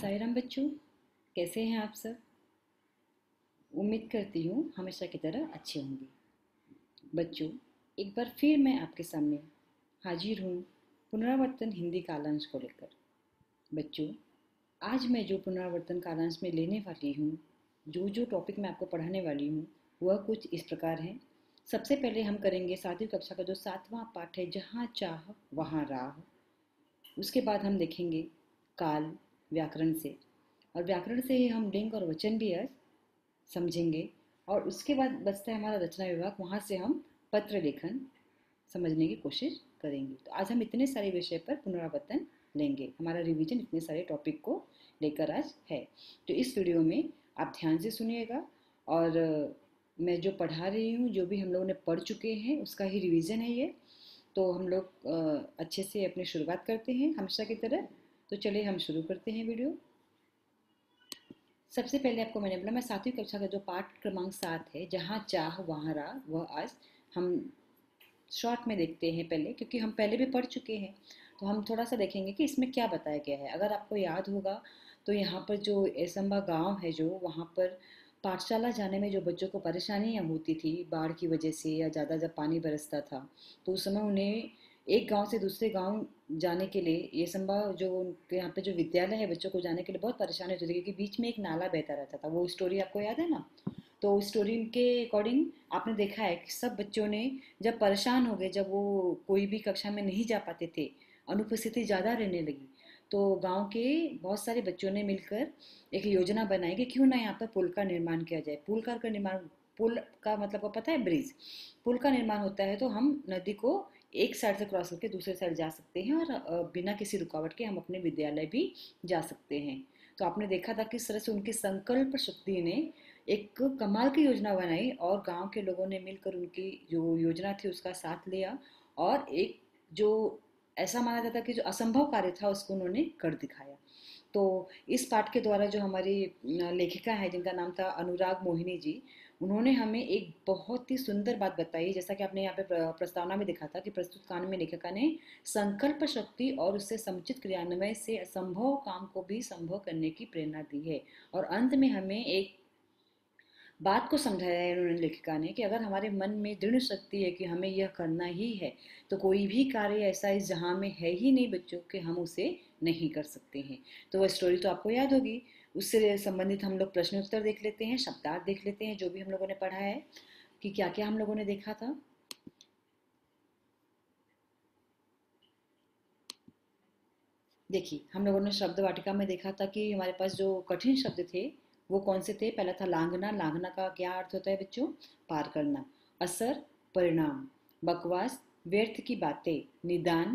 साई राम बच्चों, कैसे हैं आप सब। उम्मीद करती हूँ हमेशा की तरह अच्छे होंगे। बच्चों, एक बार फिर मैं आपके सामने हाजिर हूँ पुनरावर्तन हिंदी कालांश को लेकर। बच्चों, आज मैं जो पुनरावर्तन कालांश में लेने वाली हूँ, जो जो टॉपिक मैं आपको पढ़ाने वाली हूँ, वह कुछ इस प्रकार है। सबसे पहले हम करेंगे 7वीं कक्षा का जो 7वां पाठ है, जहाँ चाह वहाँ राह। उसके बाद हम देखेंगे काल व्याकरण से, और व्याकरण से ही हम लिंग और वचन भी आज समझेंगे। और उसके बाद बचता है हमारा रचना विभाग, वहाँ से हम पत्र लेखन समझने की कोशिश करेंगे। तो आज हम इतने सारे विषय पर पुनरावर्तन लेंगे, हमारा रिवीजन इतने सारे टॉपिक को लेकर आज है। तो इस वीडियो में आप ध्यान से सुनिएगा, और मैं जो पढ़ा रही हूँ, जो भी हम लोगों ने पढ़ चुके हैं, उसका ही रिवीजन है ये। तो हम लोग अच्छे से अपनी शुरुआत करते हैं हमेशा की तरह। तो चलिए हम शुरू करते हैं वीडियो। सबसे पहले आपको मैंने बोला, मैं 7वीं कक्षा का जो पाठ क्रमांक 7 है, जहाँ चाह वहाँ राह, वह आज हम शॉर्ट में देखते हैं पहले, क्योंकि हम पहले भी पढ़ चुके हैं। तो हम थोड़ा सा देखेंगे कि इसमें क्या बताया गया है। अगर आपको याद होगा तो यहाँ पर जो एसम्बा गांव है, जो वहाँ पर पाठशाला जाने में जो बच्चों को परेशानियाँ होती थी बाढ़ की वजह से, या ज़्यादा जब पानी बरसता था, तो उस समय उन्हें एक गांव से दूसरे गांव जाने के लिए, ये संभव जो उनके यहाँ पे जो विद्यालय है, बच्चों को जाने के लिए बहुत परेशानी होती थी, क्योंकि बीच में एक नाला बहता रहता था। वो स्टोरी आपको याद है ना। तो स्टोरी के अकॉर्डिंग आपने देखा है कि सब बच्चों ने जब परेशान हो गए, जब वो कोई भी कक्षा में नहीं जा पाते थे, अनुपस्थिति ज़्यादा रहने लगी, तो गांव के बहुत सारे बच्चों ने मिलकर एक योजना बनाई कि क्यों ना यहाँ पर पुल का निर्माण किया जाए। पुल का मतलब को पता है, ब्रिज। पुल का निर्माण होता है तो हम नदी को एक साइड से क्रॉस करके दूसरे साइड जा सकते हैं, और बिना किसी रुकावट के हम अपने विद्यालय भी जा सकते हैं। तो आपने देखा था किस तरह से उनकी संकल्प शक्ति ने एक कमाल की योजना बनाई, और गांव के लोगों ने मिलकर उनकी जो योजना थी उसका साथ लिया, और एक जो ऐसा माना जाता कि जो असंभव कार्य था उसको उन्होंने कर दिखाया। तो इस पाठ के द्वारा जो हमारी लेखिका है, जिनका नाम था अनुराग मोहिनी जी, उन्होंने हमें एक बहुत ही सुंदर बात बताई। जैसा कि आपने यहाँ पे प्रस्तावना में देखा था कि प्रस्तुत कांड में लेखिका ने संकल्प शक्ति और उससे समुचित क्रियान्वयन से असंभव काम को भी संभव करने की प्रेरणा दी है। और अंत में हमें एक बात को समझाया है उन्होंने, लेखिका ने, कि अगर हमारे मन में दृढ़ शक्ति है कि हमें यह करना ही है, तो कोई भी कार्य ऐसा इस जहां में है ही नहीं बच्चों कि हम उसे नहीं कर सकते हैं। तो वह स्टोरी तो आपको याद होगी। उससे संबंधित हम लोग प्रश्न उत्तर देख लेते हैं, शब्दार्थ देख लेते हैं, जो भी हम लोगों ने पढ़ा है कि क्या क्या हम लोगों ने देखा था। देखिए, हम लोगों ने शब्द वाटिका में देखा था कि हमारे पास जो कठिन शब्द थे वो कौन से थे। पहला था लांघना। लांघना का क्या अर्थ होता है बच्चों? पार करना। असर, परिणाम। बकवास, व्यर्थ की बातें। निदान,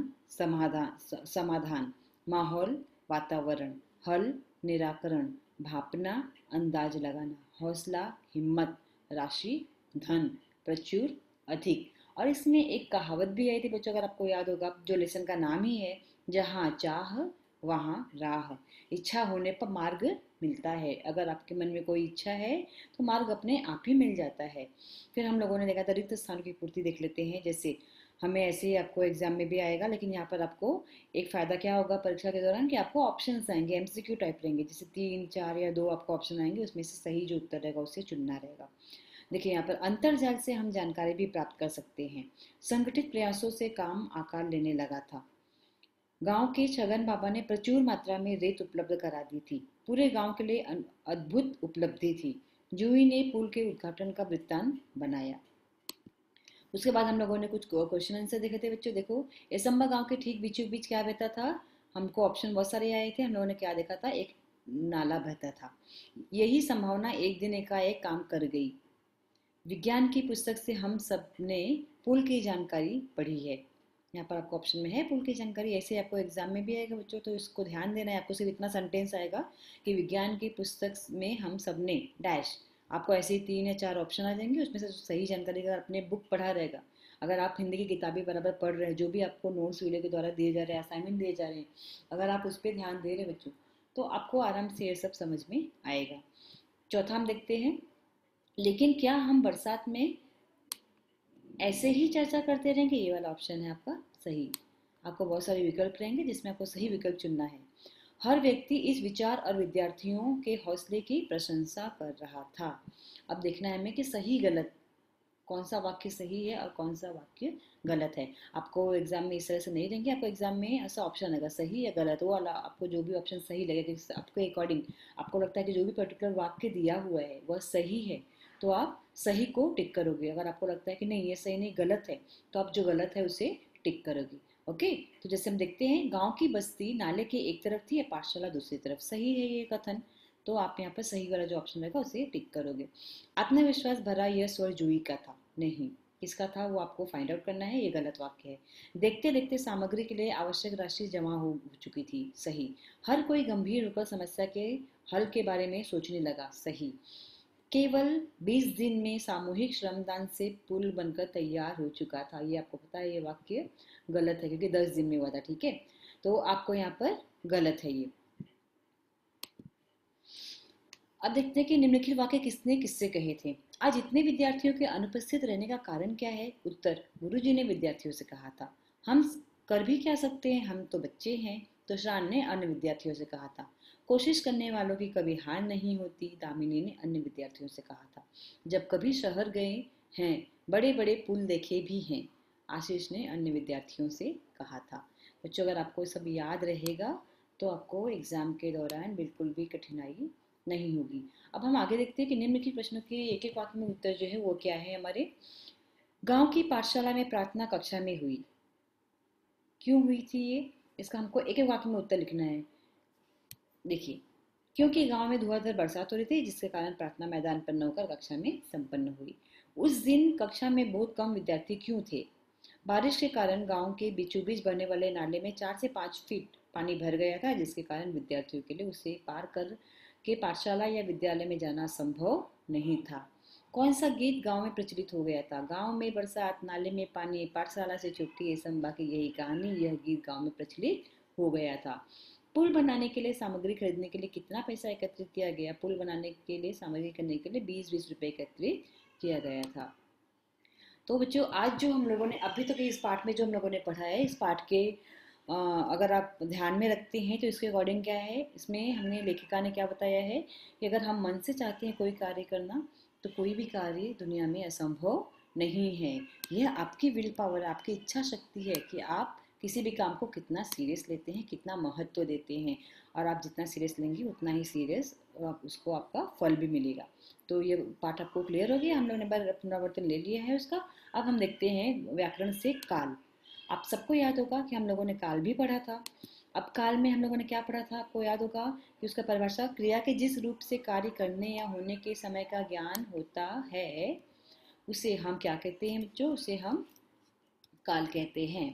समाधान। माहौल, वातावरण। हल, निराकरण। भापना, अंदाज लगाना। हौसला, हिम्मत। राशि, धन। प्रचुर, अधिक। और इसमें एक कहावत भी आई थी बच्चों, अगर आपको याद होगा, जो लेसन का नाम ही है, जहाँ चाह वहाँ राह। इच्छा होने पर मार्ग मिलता है। अगर आपके मन में कोई इच्छा है तो मार्ग अपने आप ही मिल जाता है। फिर हम लोगों ने देखा था रिक्त स्थान की पूर्ति देख लेते हैं। जैसे हमें ऐसे ही आपको एग्जाम में भी आएगा, लेकिन यहाँ पर आपको एक फ़ायदा क्या होगा परीक्षा के दौरान, कि आपको ऑप्शंस आएंगे, एमसीक्यू टाइप रहेंगे। जैसे 3, 4 या 2 आपको ऑप्शन आएंगे, उसमें से सही जो उत्तर रहेगा उसे चुनना रहेगा। देखिए, यहाँ पर अंतर्जाल से हम जानकारी भी प्राप्त कर सकते हैं। संगठित प्रयासों से काम आकार लेने लगा था। गांव के छगन बाबा ने प्रचुर मात्रा में रेत उपलब्ध करा दी थी। पूरे गांव के लिए अद्भुत उपलब्धि थी। जूही ने पुल के उद्घाटन का वृत्तांत बनाया। उसके बाद हम लोगों ने कुछ क्वेश्चन आंसर देखे थे बच्चों। देखो, एसम्बा गांव के ठीक बीचों बीच क्या बहता था? हमको ऑप्शन बहुत सारे आए थे। हम लोगों ने क्या देखा था? एक नाला बहता था। यही संभावना एक दिन एकाएक काम कर गई। विज्ञान की पुस्तक से हम सब ने पुल की जानकारी पढ़ी है। यहाँ पर आपको ऑप्शन में है पुल की जानकारी। ऐसे आपको एग्जाम में भी आएगा बच्चों, तो इसको ध्यान देना है। आपको सिर्फ इतना सेंटेंस आएगा कि विज्ञान की पुस्तक में हम सब ने डैश। आपको ऐसे ही 3 या 4 ऑप्शन आ जाएंगे, उसमें से सही जानकारी अगर आपने बुक पढ़ा रहेगा, अगर आप हिंदी की किताबें बराबर पढ़ रहे हैं, जो भी आपको नोट्स वीडियो के द्वारा दिए जा रहे हैं, असाइनमेंट दिए जा रहे हैं, अगर आप उस पर ध्यान दे रहे हैं बच्चों, तो आपको आराम से ये सब समझ में आएगा। चौथा हम देखते हैं, लेकिन क्या हम बरसात में ऐसे ही चर्चा करते रहेंगे? ये वाला ऑप्शन है आपका सही। आपको बहुत सारे विकल्प रहेंगे जिसमें आपको सही विकल्प चुनना है। हर व्यक्ति इस विचार और विद्यार्थियों के हौसले की प्रशंसा कर रहा था। अब देखना है हमें कि सही गलत कौन सा वाक्य सही है और कौन सा वाक्य गलत है। आपको एग्जाम में इस तरह से नहीं देंगे, आपको एग्जाम में ऐसा ऑप्शन आएगा सही या गलत, वो वाला आपको जो भी ऑप्शन सही लगेगा आपके अकॉर्डिंग आपको लगता है कि जो भी पर्टिकुलर वाक्य दिया हुआ है वह सही है तो आप सही को टिक करोगे। अगर आपको लगता है कि नहीं ये सही नहीं गलत है तो आप जो गलत है उसे टिक करोगे। ओके, तो जैसे हम देखते हैं गांव की बस्ती नाले के एक तरफ थी या पाठशाला दूसरी तरफ, सही है ये कथन, तो आप यहाँ पर सही वाला जो ऑप्शन रहेगा उसे टिक करोगे। आत्मविश्वास भरा यह स्वर जूही का था, नहीं, किसका था वो आपको फाइंड आउट करना है, ये गलत वाक्य है। देखते देखते सामग्री के लिए आवश्यक राशि जमा हो चुकी थी, सही। हर कोई गंभीर होकर समस्या के हल के बारे में सोचने लगा, सही। केवल 20 दिन में सामूहिक श्रमदान से पुल बनकर तैयार हो चुका था, ये आपको पता है ये वाक्य गलत है क्योंकि 10 दिन में हुआ था, ठीक है, तो आपको यहाँ पर गलत है ये। अब देखते हैं कि निम्नलिखित वाक्य किसने किससे कहे थे। आज इतने विद्यार्थियों के अनुपस्थित रहने का कारण क्या है? उत्तर, गुरुजी ने विद्यार्थियों से कहा था। हम कर भी क्या सकते हैं, हम तो बच्चे हैं। तुषार ने अन्य विद्यार्थियों से कहा था। कोशिश करने वालों की कभी हार नहीं होती, दामिनी ने अन्य विद्यार्थियों से कहा था। जब कभी शहर गए हैं, बड़े बड़े पुल देखे भी हैं, आशीष ने अन्य विद्यार्थियों से कहा था। बच्चों अगर आपको सब याद रहेगा तो आपको एग्जाम के दौरान बिल्कुल भी कठिनाई नहीं होगी। अब हम आगे देखते हैं कि निम्नलिखित प्रश्नों के एक एक वाक्य में उत्तर जो है वो क्या है हमारे। गांव की पाठशाला में प्रार्थना कक्षा में हुई, क्यों हुई थी ये, इसका हमको एक एक वाक्य में उत्तर लिखना है। देखिए, क्योंकि गांव में धुआंधार बरसात हो रही थी जिसके कारण प्रार्थना मैदान पर न होकर कक्षा में संपन्न हुई। उस दिन कक्षा में बहुत कम विद्यार्थी क्यों थे? बारिश के कारण गांव के बीचों बीच बहने वाले नाले में 4 से 5 फीट पानी भर गया था जिसके कारण विद्यार्थियों के लिए उसे पार कर के पाठशाला या विद्यालय में जाना संभव नहीं था। कौन सा गीत गांव में प्रचलित हो गया था? गांव में बरसात, नाले में पानी, पाठशाला से छुट्टी, संभा की यही कहानी, यह गीत गांव में प्रचलित हो गया था। पुल बनाने के लिए सामग्री खरीदने के लिए कितना पैसा एकत्रित किया गया? पुल बनाने के लिए सामग्री करने के लिए 20-20 रुपए एकत्रित किया गया था। तो बच्चों आज जो हम लोगों ने अभी तक इस पार्ट में जो हम लोगों ने पढ़ा है, इस पार्ट के अगर आप ध्यान में रखते हैं तो इसके अकॉर्डिंग क्या है, इसमें हमने लेखिका ने क्या बताया है कि अगर हम मन से चाहते हैं कोई कार्य करना तो कोई भी कार्य दुनिया में असंभव नहीं है। यह आपकी विल पावर, आपकी इच्छा शक्ति है कि आप किसी भी काम को कितना सीरियस लेते हैं, कितना महत्व देते हैं, और आप जितना सीरियस लेंगे उतना ही सीरियस उसको आपका फल भी मिलेगा। तो ये पाठ आपको क्लियर हो गया, हम लोगों ने बार पुनरावर्तन ले लिया है उसका। अब हम देखते हैं व्याकरण से काल। आप सबको याद होगा कि हम लोगों ने काल भी पढ़ा था। अब काल में हम लोगों ने क्या पढ़ा था, आपको याद होगा कि उसका परिभाषा, क्रिया के जिस रूप से कार्य करने या होने के समय का ज्ञान होता है उसे हम क्या कहते हैं बच्चों, उसे हम काल कहते हैं,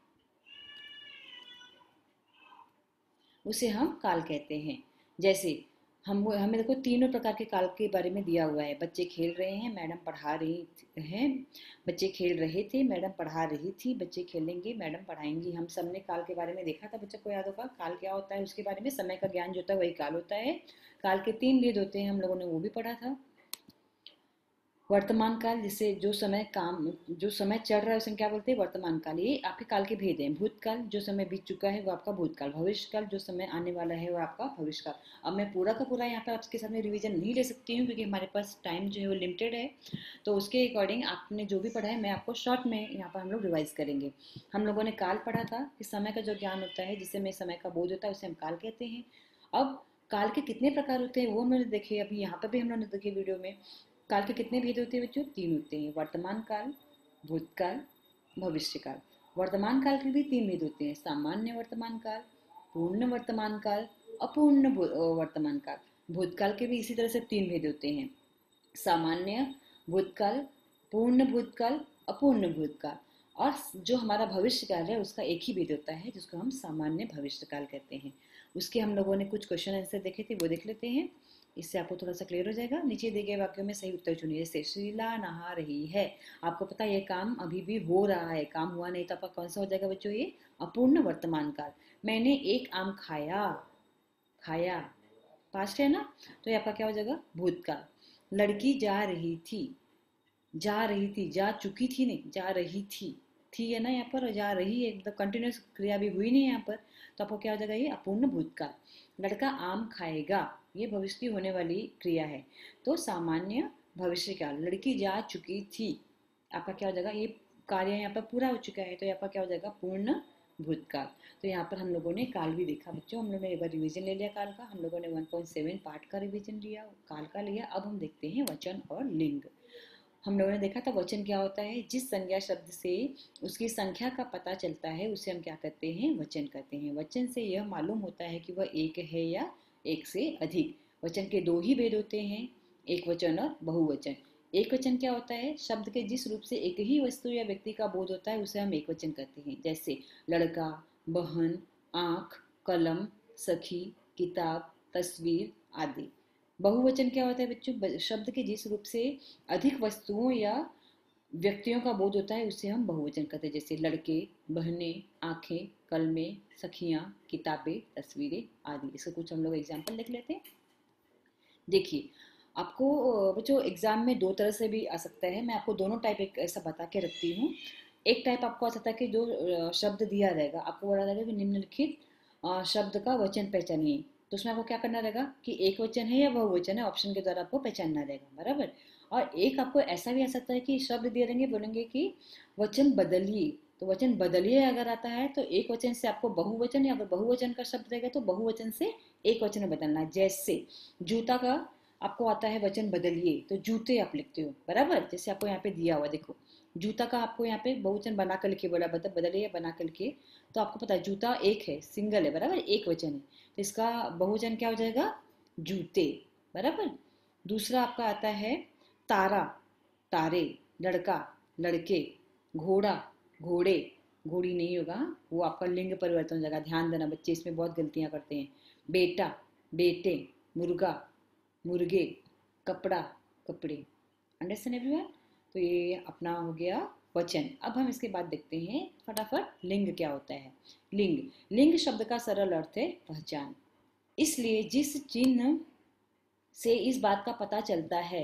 उसे हम काल कहते हैं। जैसे हम हमें देखो तीनों प्रकार के काल के बारे में दिया हुआ है। बच्चे खेल रहे हैं, मैडम पढ़ा रही हैं, बच्चे खेल रहे थे, मैडम पढ़ा रही थी, बच्चे खेलेंगे, मैडम पढ़ाएंगी। हम सब ने काल के बारे में देखा था, बच्चों को याद होगा काल क्या होता है, उसके बारे में समय का ज्ञान जो होता है वही काल होता है। काल के 3 भेद होते हैं, हम लोगों ने वो भी पढ़ा था। वर्तमान काल, जिसे जो समय चल रहा है उसे क्या बोलते हैं, वर्तमान काल, ये आपके काल के भेद हैं। भूतकाल, जो समय बीत चुका है वो आपका भूतकाल। भविष्य काल, जो समय आने वाला है वो आपका भविष्य काल। अब मैं पूरा का पूरा यहाँ पर आपके सामने रिवीजन नहीं ले सकती हूँ क्योंकि हमारे पास टाइम जो है वो लिमिटेड है, तो उसके अकॉर्डिंग आपने जो भी पढ़ा है मैं आपको शॉर्ट में यहाँ पर हम लोग रिवाइज करेंगे। हम लोगों ने काल पढ़ा था कि समय का जो ज्ञान होता है, जिससे में समय का बोध होता है, उसे हम काल कहते हैं। अब काल के कितने प्रकार होते हैं वो हमने देखे, अभी यहाँ पर भी हम लोगों ने देखे वीडियो में। काल के कितने भेद होते हैं बच्चों, 3 होते हैं, वर्तमान काल, भूतकाल, भविष्य काल। वर्तमान काल के भी 3 भेद होते हैं, सामान्य वर्तमान काल, पूर्ण वर्तमान काल, अपूर्ण वर्तमान काल। भूतकाल के भी इसी तरह से 3 भेद होते हैं, सामान्य भूतकाल, पूर्ण भूतकाल, अपूर्ण भूतकाल। और जो हमारा भविष्य काल है उसका एक ही भेद होता है जिसको हम सामान्य भविष्य काल कहते हैं। उसके हम लोगों ने कुछ क्वेश्चन आंसर देखे थे, वो देख लेते हैं, इससे आपको थोड़ा सा क्लियर हो जाएगा। नीचे दिए गए वाक्यों में सही उत्तर चुनिए। जैसे शीला नहा रही है, आपको पता है ये काम अभी भी हो रहा है, काम हुआ नहीं तो आपका कौन सा हो जाएगा बच्चों, ये अपूर्ण वर्तमान काल। मैंने एक आम खाया, खाया पास्ट है ना, तो ये आपका क्या हो जाएगा, भूतकाल। लड़की जा रही थी, जा रही थी, जा चुकी थी नहीं, जा रही थी, थी है ना यहाँ पर, और जा रही है, मतलब कंटिन्यूस क्रिया भी हुई नहीं है यहाँ पर, तो आपको क्या हो जाएगा, ये अपूर्ण भूतकाल। लड़का आम खाएगा, ये भविष्य की होने वाली क्रिया है, तो सामान्य भविष्य काल, लड़की जा चुकी थी, आपका क्या हो जाएगा, ये कार्य यहाँ पर पूरा हो चुका है, तो यहाँ पर क्या हो जाएगा, पूर्ण भूतकाल। तो यहाँ पर हम लोगों ने काल भी देखा बच्चों, हम लोगों ने एक बार रिवीजन ले लिया काल का, हम लोगों ने 1.7 पार्ट का रिवीजन लिया, काल का लिया। अब हम देखते हैं वचन और लिंग। हम लोगों ने देखा था वचन क्या होता है, जिस संज्ञा शब्द से उसकी संख्या का पता चलता है उसे हम क्या करते हैं, वचन कहते हैं। वचन से यह मालूम होता है कि वह एक है या एक से अधिक। वचन के दो ही भेद होते हैं, एक वचन और बहुवचन। एक वचन क्या होता है, शब्द के जिस रूप से एक ही वस्तु या व्यक्ति का बोध होता है उसे हम एक वचन कहते हैं, जैसे लड़का, बहन, आँख, कलम, सखी, किताब, तस्वीर आदि। बहुवचन क्या होता है बच्चों, शब्द के जिस रूप से अधिक वस्तुओं या व्यक्तियों का बोध होता है उसे हम बहुवचन कहते हैं, जैसे लड़के, बहनें, आंखें, कलमें, सखियां, किताबें, तस्वीरें आदि। इसका कुछ हम लोग एग्जाम्पल देख लेते हैं। देखिए, आपको बच्चों एग्जाम में दो तरह से भी आ सकता है, मैं आपको दोनों टाइप एक ऐसा बता के रखती हूँ। एक टाइप आपको आ सकता है कि जो शब्द दिया रहेगा, आपको बोला रहेगा कि निम्नलिखित शब्द का वचन पहचानिए, तो उसमें आपको क्या करना रहेगा कि एक वचन है या बहुवचन है, ऑप्शन के द्वारा आपको पहचानना रहेगा, बराबर। और एक आपको ऐसा भी आ सकता है कि शब्द दिए रहेंगे, बोलेंगे कि वचन बदलिए, तो वचन बदलिए अगर आता है तो एक वचन से आपको बहुवचन, या अगर बहुवचन का शब्द रहेगा तो बहुवचन से एक वचन में बदलना है। जैसे जूता का आपको आता है वचन बदलिए, तो जूते आप लिखते हो, बराबर। जैसे आपको यहाँ पे दिया हुआ देखो, जूता का आपको यहाँ पे बहुवचन बना कर लिखे बोला, बदलिए बना कर लिखे, तो आपको पता है जूता एक है, सिंगल है, बराबर, एक वचन है, तो इसका बहुवचन क्या हो जाएगा, जूते, बराबर। दूसरा आपका आता है तारा, तारे, लड़का, लड़के, घोड़ा, घोड़े, घोड़ी नहीं होगा, वो आपका लिंग परिवर्तन हो जाएगा, ध्यान देना बच्चे, इसमें बहुत गलतियां करते हैं। बेटा, बेटे, मुर्गा, मुर्गे, कपड़ा, कपड़े। Understand everyone. तो ये अपना हो गया वचन। अब हम इसके बाद देखते हैं फटाफट लिंग क्या होता है। लिंग, लिंग शब्द का सरल अर्थ है पहचान, इसलिए जिस चिन्ह से इस बात का पता चलता है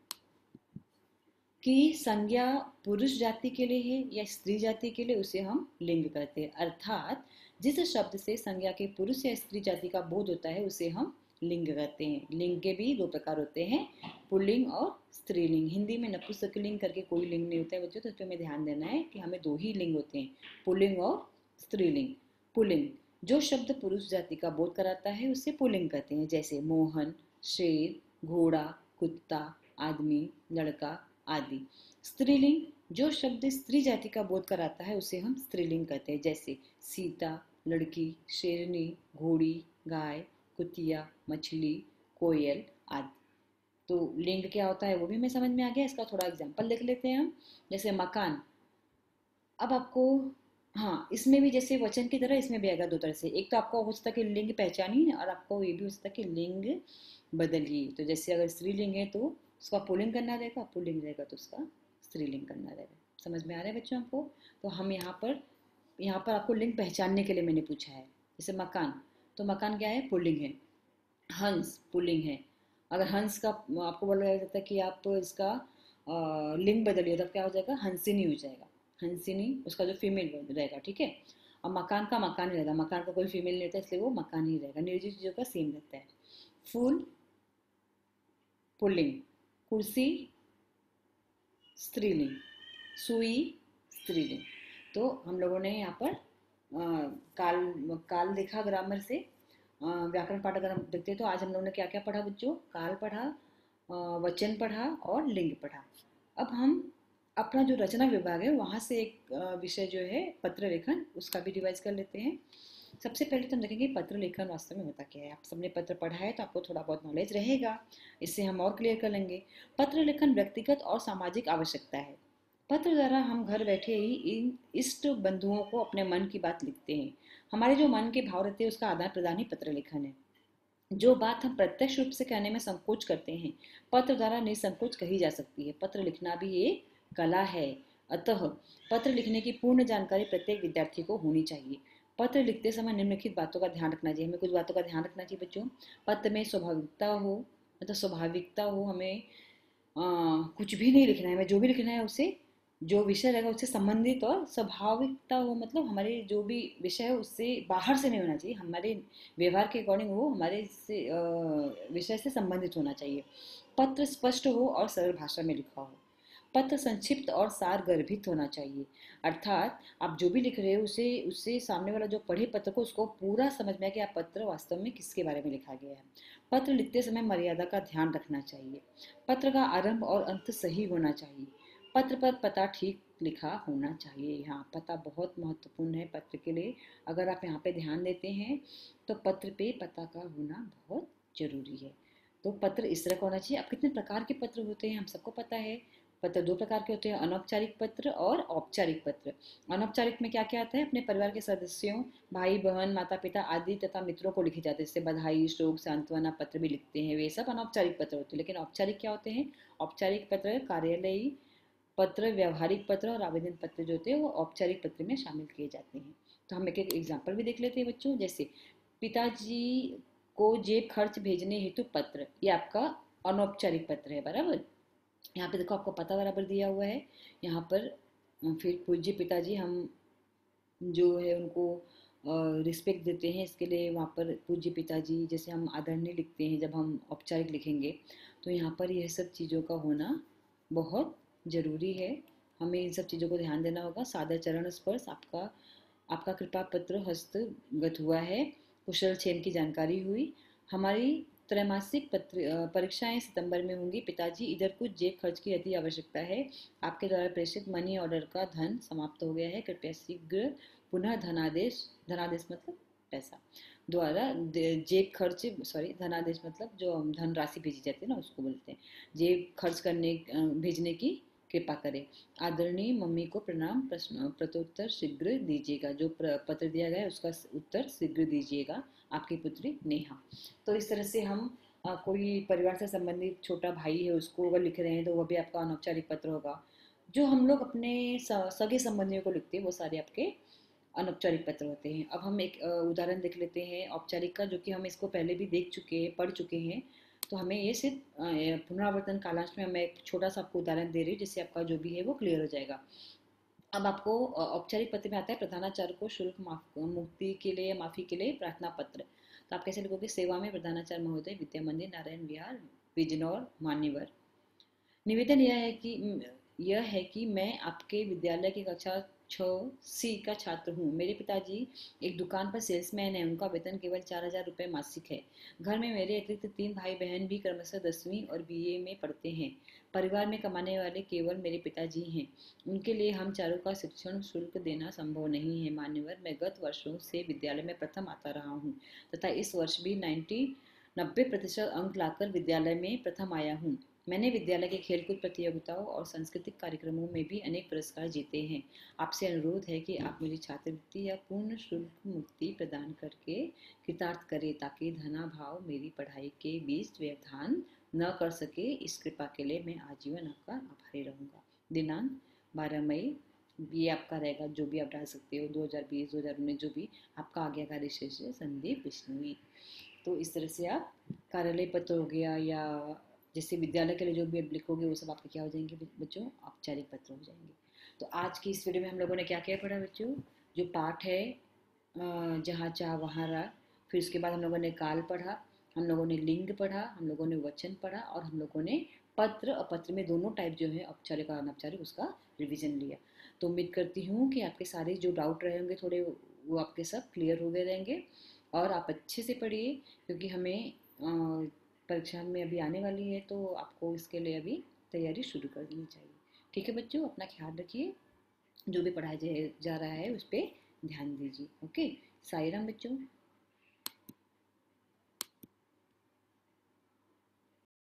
कि संज्ञा पुरुष जाति के लिए है या स्त्री जाति के लिए, उसे हम लिंग कहते हैं। अर्थात जिस शब्द से संज्ञा के पुरुष या स्त्री जाति का बोध होता है उसे हम लिंग कहते हैं। लिंग के भी दो प्रकार होते हैं, पुल्लिंग और स्त्रीलिंग। हिंदी में नपुंसकलिंग करके कोई लिंग नहीं होता है बच्चों, तो इस पर हमें ध्यान देना है कि हमें दो ही लिंग होते हैं, पुल्लिंग और स्त्रीलिंग। पुल्लिंग, जो शब्द पुरुष जाति का बोध कराता है उसे पुल्लिंग कहते हैं, जैसे मोहन, शेर, घोड़ा, कुत्ता, आदमी, लड़का आदि। स्त्रीलिंग, जो शब्द स्त्री जाति का बोध कराता है उसे हम स्त्रीलिंग कहते हैं, जैसे सीता, लड़की, शेरनी, घोड़ी, गाय, कुतिया, मछली, कोयल आदि। तो लिंग क्या होता है वो भी हमें समझ में आ गया, इसका थोड़ा एग्जाम्पल देख लेते हैं हम। जैसे मकान, अब आपको, हाँ, इसमें भी जैसे वचन की तरह इसमें भी आएगा दो तरह से। एक तो आपको हो सकता है कि लिंग पहचानिए, और आपको ये भी हो सकता है कि लिंग बदलिए। तो जैसे अगर स्त्रीलिंग है तो उसका पुल्लिंग करना रहेगा, पुल्लिंग रहेगा तो उसका स्त्रीलिंग करना रहेगा। समझ में आ रहा है बच्चों आपको। तो हम यहाँ पर आपको लिंग पहचानने के लिए मैंने पूछा है। जैसे मकान, तो मकान क्या है, पुल्लिंग है। हंस पुल्लिंग है, अगर हंस का आपको बोला जाता है कि आप इसका लिंग बदलिए, तब क्या हो जाएगा, हंसिनी हो जाएगा। हंसिनी उसका जो फीमेल रहेगा, ठीक है। अब मकान का मकान ही रहेगा, मकान का कोई फीमेल नहीं रहता इसलिए वो मकान ही रहेगा। निर्जीव चीजों का सेम रहता है। फूल पुल्लिंग, कुर्सी स्त्रीलिंग, सुई स्त्रीलिंग। तो हम लोगों ने यहाँ पर काल काल देखा ग्रामर से। व्याकरण पाठ अगर हम देखते हैं तो आज हम लोगों ने क्या क्या पढ़ा बच्चों, काल पढ़ा, वचन पढ़ा और लिंग पढ़ा। अब हम अपना जो रचना विभाग है वहाँ से एक विषय जो है पत्र लेखन, उसका भी रिवाइज कर लेते हैं। सबसे पहले तो हम देखेंगे पत्र लेखन वास्तव में होता क्या है। आप सबने पत्र पढ़ा है तो आपको थोड़ा बहुत नॉलेज रहेगा, इससे हम और क्लियर कर लेंगे। पत्र लेखन व्यक्तिगत और सामाजिक आवश्यकता है। पत्र द्वारा हम घर बैठे ही इन इष्ट बंधुओं को अपने मन की बात लिखते हैं। हमारे जो मन के भाव रहते हैं उसका आदान प्रदान ही पत्र लेखन है। जो बात हम प्रत्यक्ष रूप से कहने में संकोच करते हैं, पत्र द्वारा निसंकोच कही जा सकती है। पत्र लिखना भी एक कला है, अतः पत्र लिखने की पूर्ण जानकारी प्रत्येक विद्यार्थी को होनी चाहिए। पत्र लिखते समय निम्नलिखित बातों का ध्यान रखना चाहिए। हमें कुछ बातों का ध्यान रखना चाहिए बच्चों। पत्र में स्वाभाविकता हो, मतलब स्वाभाविकता हो, हमें कुछ भी नहीं लिखना है, हमें जो भी लिखना है उसे जो विषय रहेगा उससे संबंधित और स्वाभाविकता हो, मतलब हमारे जो भी विषय है उससे बाहर से नहीं होना चाहिए, हमारे व्यवहार के अकॉर्डिंग वो हमारे से विषय से संबंधित होना चाहिए। पत्र स्पष्ट हो और सरल भाषा में लिखा हो। पत्र संक्षिप्त और सार गर्भित होना चाहिए, अर्थात आप जो भी लिख रहे हो उसे उससे सामने वाला जो पढ़े पत्र को उसको पूरा समझ में आए कि आप पत्र वास्तव में किसके बारे में लिखा गया है। पत्र लिखते समय मर्यादा का ध्यान रखना चाहिए। पत्र का आरंभ और अंत सही होना चाहिए। पत्र पर पता ठीक लिखा होना चाहिए। यहाँ पता बहुत महत्वपूर्ण है पत्र के लिए। अगर आप यहाँ पे ध्यान देते हैं तो पत्र पे पता का होना बहुत जरूरी है। तो पत्र इस तरह का होना चाहिए। अब कितने प्रकार के पत्र होते हैं हम सबको पता है। पत्र दो प्रकार के होते हैं, अनौपचारिक पत्र और औपचारिक पत्र। अनौपचारिक में क्या क्या आता है, अपने परिवार के सदस्यों, भाई बहन, माता पिता आदि तथा मित्रों को लिखे जाते हैं, जैसे बधाई, शोक, सांत्वना पत्र भी लिखते हैं, वे सब अनौपचारिक पत्र होते हैं। लेकिन औपचारिक क्या होते हैं, औपचारिक पत्र कार्यालयी पत्र, व्यवहारिक पत्र और आवेदन पत्र जो होते हैं वो औपचारिक पत्र में शामिल किए जाते हैं। तो हम एक एक एग्जाम्पल भी देख लेते हैं बच्चों। जैसे पिताजी को जेब खर्च भेजने हेतु पत्र, ये आपका अनौपचारिक पत्र है, बराबर। यहाँ पे देखो आपको पता बराबर दिया हुआ है। यहाँ पर फिर पूज्य पिताजी, हम जो है उनको रिस्पेक्ट देते हैं, इसके लिए वहाँ पर पूज्य पिताजी जैसे हम आदरणीय लिखते हैं जब हम औपचारिक लिखेंगे। तो यहाँ पर यह सब चीज़ों का होना बहुत ज़रूरी है। हमें इन सब चीज़ों को ध्यान देना होगा। सादर चरण स्पर्श, आपका आपका कृपा पत्र हस्तगत हुआ है। कुशल क्षेम की जानकारी हुई। हमारी त्रैमासिक परीक्षाएं सितंबर में होंगी। पिताजी, इधर कुछ जेब खर्च की अति आवश्यकता है। आपके द्वारा प्रेषित मनी ऑर्डर का धन समाप्त हो गया है, कृपया शीघ्र पुनः धनादेश, धनादेश मतलब पैसा, द्वारा जेब खर्च, सॉरी धनादेश मतलब जो धनराशि भेजी जाती है ना उसको बोलते हैं, जेब खर्च करने भेजने की कृपा करें। आदरणीय मम्मी को प्रणाम, प्रश्न प्रत्युत्तर शीघ्र दीजिएगा। जो पत्र दिया गया है उसका उत्तर शीघ्र दीजिएगा, आपकी पुत्री नेहा। तो इस तरह से हम कोई परिवार से संबंधित छोटा भाई है उसको अगर लिख रहे हैं तो वह भी आपका अनौपचारिक पत्र होगा। जो हम लोग अपने सगे संबंधियों को लिखते हैं वो सारे आपके अनौपचारिक पत्र होते हैं। अब हम एक उदाहरण देख लेते हैं औपचारिक का, जो कि हम इसको पहले भी देख चुके हैं, पढ़ चुके हैं। तो हमें ये सिर्फ पुनरावर्तन कालांश में मैं एक छोटा सा आपको उदाहरण दे रही हूँ जिससे आपका जो भी है वो क्लियर हो जाएगा। अब आपको औपचारिक पत्र में आता है प्रधानाचार्य को शुल्क मुक्ति के लिए, माफी के लिए प्रार्थना पत्र। तो आप कैसे लिखोगे, सेवा में प्रधानाचार्य महोदय, विद्या मंदिर, नारायण विहार, बिजनौर, मान्यवर। निवेदन यह है कि मैं आपके विद्यालय की कक्षा 6C का छात्र हूँ। मेरे पिताजी एक दुकान पर सेल्समैन हैं। उनका वेतन केवल 4,000 रुपये मासिक है। घर में मेरे अतिरिक्त 3 भाई बहन भी क्रमशः 10वीं और BA में पढ़ते हैं। परिवार में कमाने वाले केवल मेरे पिताजी हैं। उनके लिए हम चारों का शिक्षण शुल्क देना संभव नहीं है। मान्यवर, मैं गत वर्षों से विद्यालय में प्रथम आता रहा हूँ तथा इस वर्ष भी 90% अंक लाकर विद्यालय में प्रथम आया हूँ। मैंने विद्यालय के खेलकूद प्रतियोगिताओं और सांस्कृतिक कार्यक्रमों में भी अनेक पुरस्कार जीते हैं। आपसे अनुरोध है कि आप मेरी छात्रवृत्ति या पूर्ण शुल्क मुक्ति प्रदान करके कृतार्थ करें ताकि धनाभाव मेरी पढ़ाई के बीच व्यवधान न कर सके। इस कृपा के लिए मैं आजीवन आपका आभारी रहूँगा। दिनांक 12 मई, ये आपका रहेगा जो भी आप डाल सकते हो, 2020 2019 जो भी आपका आज्ञाकारी शिष्य संदीप बिश्नोई। तो इस तरह से आप कार्यालय पत्र हो गया या जैसे विद्यालय के लिए जो भी आप लिखोगे वो सब आपके क्या हो जाएंगे बच्चों, औपचारिक पत्र हो जाएंगे। तो आज की इस वीडियो में हम लोगों ने क्या क्या पढ़ा बच्चों, जो पाठ है जहाँ चाह वहाँ रहा, फिर उसके बाद हम लोगों ने काल पढ़ा, हम लोगों ने लिंग पढ़ा, हम लोगों ने वचन पढ़ा और हम लोगों ने पत्र और पत्र में दोनों टाइप जो है औपचारिक और अनौपचारिक उसका रिवीजन लिया। तो उम्मीद करती हूँ कि आपके सारे जो डाउट रहे होंगे थोड़े वो आपके सब क्लियर हो गए रहेंगे और आप अच्छे से पढ़िए, क्योंकि हमें परीक्षा में अभी आने वाली है तो आपको इसके लिए अभी तैयारी शुरू कर देनी चाहिए। ठीक है बच्चों, अपना ख्याल रखिए, जो भी पढ़ाया जा रहा है उस पर ध्यान दीजिए। ओके, साई राम बच्चों।